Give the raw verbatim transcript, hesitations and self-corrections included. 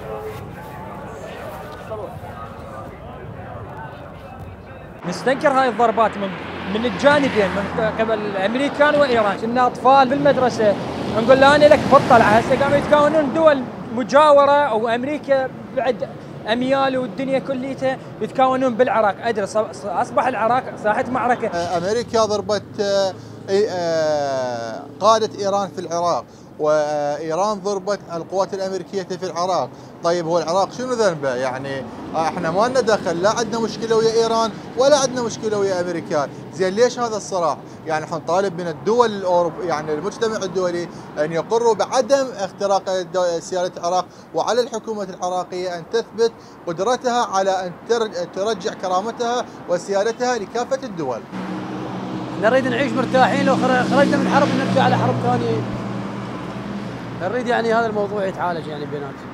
نستنكر هاي الضربات من من الجانبين، من قبل الامريكان وايران. كنا اطفال بالمدرسه نقول له انا لك بطل، هسه قاموا يتكونون دول مجاوره او امريكا بعد اميال والدنيا كليتها يتكونون بالعراق. ادري اصبح العراق ساحه معركه. امريكا ضربت قاده ايران في العراق، وايران ضربت القوات الامريكيه في العراق. طيب هو العراق شنو ذنبه؟ يعني احنا ما لنا دخل، لا عندنا مشكله ويا ايران ولا عندنا مشكله ويا امريكا، زين ليش هذا الصراع؟ يعني احنا نطالب من الدول الاوروبيه، يعني المجتمع الدولي ان يقروا بعدم اختراق سياده العراق، وعلى الحكومه العراقيه ان تثبت قدرتها على ان ترجع كرامتها وسيادتها لكافه الدول. نريد نعيش مرتاحين، لو خرجنا من حرب نرجع على حرب ثانيه. نريد يعني هذا الموضوع يتعالج يعني بيناتنا.